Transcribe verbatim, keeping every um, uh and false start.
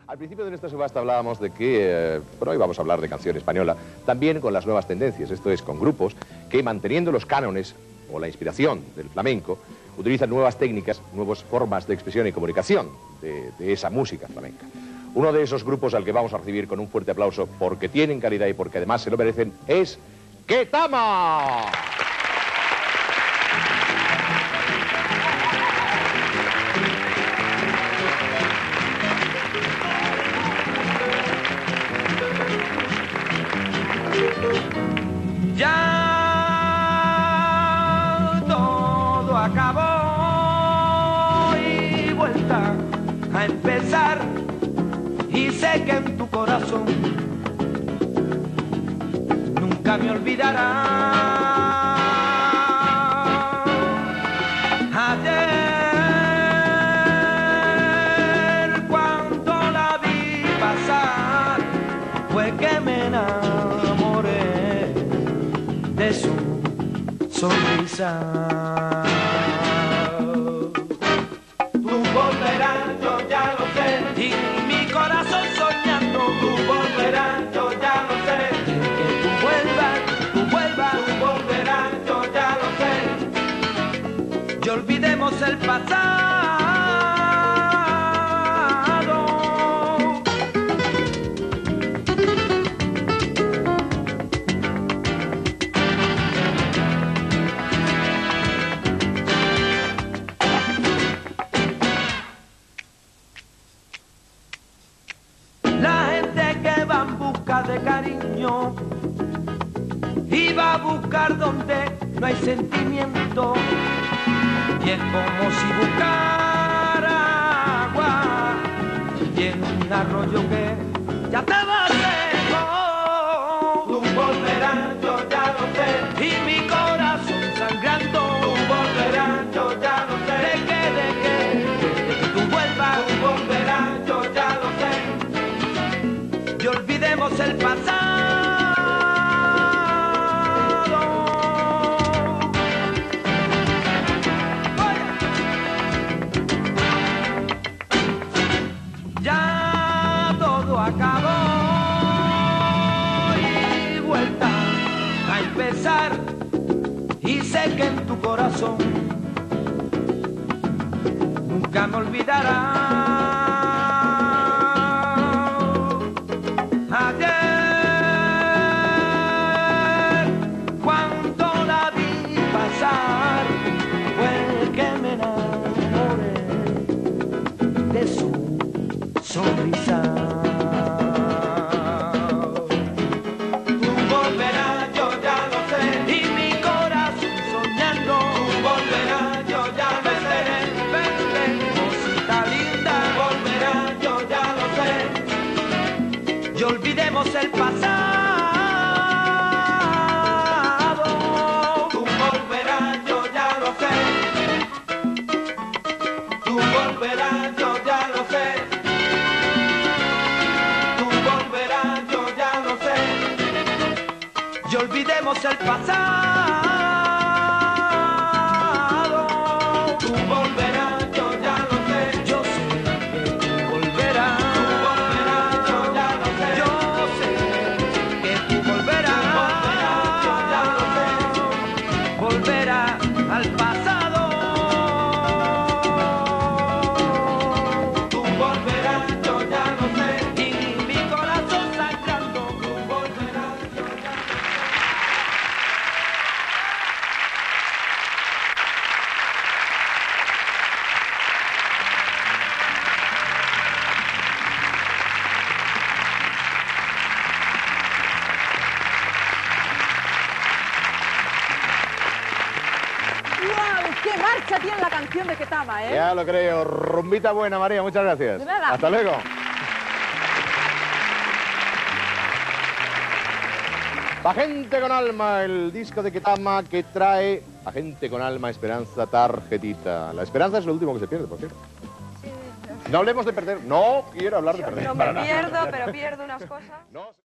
Al principio de nuestra subasta hablábamos de que, eh, por hoy vamos a hablar de canción española, también con las nuevas tendencias, esto es, con grupos que manteniendo los cánones o la inspiración del flamenco, utilizan nuevas técnicas, nuevas formas de expresión y comunicación de, de esa música flamenca. Uno de esos grupos al que vamos a recibir con un fuerte aplauso porque tienen calidad y porque además se lo merecen es Ketama. Ya todo acabó y vuelta a empezar, y sé que en tu corazón nunca me olvidarás. Ayer cuando la vi pasar fue que me enamoré de su sonrisa. Tú volverás, yo ya lo sé, y mi corazón soñando. Tú volverás, yo ya lo sé, que tú vuelvas, tú vuelvas. Tú volverás, yo ya lo sé, y olvidemos el pasado. De cariño iba a buscar donde no hay sentimiento, y es como si buscara agua y en un arroyo que ya estaba seco. Tú volverás, yo ya lo sé, y mi corazón sangrando. Tú volverás, yo ya lo sé, de que, de que, de que tú vuelvas. Tú volverás, yo ya lo sé, y olvidemos el pasado. Ya todo acabó y vuelta a empezar, y sé que en tu corazón nunca me olvidarás. Sonrisa. Tú volverás, yo ya lo sé, y mi corazón soñando. Tú volverás, yo ya lo sé, verde, cosita linda. Tú volverás, yo ya lo sé, y olvidemos el pasado. Tú volverás, yo ya lo sé, tú volverás, yo ya lo sé. Y olvidemos el pasado. Tú volverás, yo ya lo sé, yo sé que tú volverás. Tú volverás, yo ya lo sé, yo sé que tú volverás. Tú volverás, yo ya lo sé, volverá al pasado. Tú volverás, yo ya lo sé, y mi corazón sangrando. Tú volverás, yo ya lo sé. ¡Qué marcha tiene la canción de Ketama, eh! Ya lo creo. Rumbita buena, María. Muchas gracias. De nada. Hasta luego. Pa' gente con alma, el disco de Ketama que trae a gente con alma, esperanza, tarjetita. La esperanza es lo último que se pierde, por cierto. No hablemos de perder. No quiero hablar de perder. No me pierdo, pero pierdo unas cosas. No.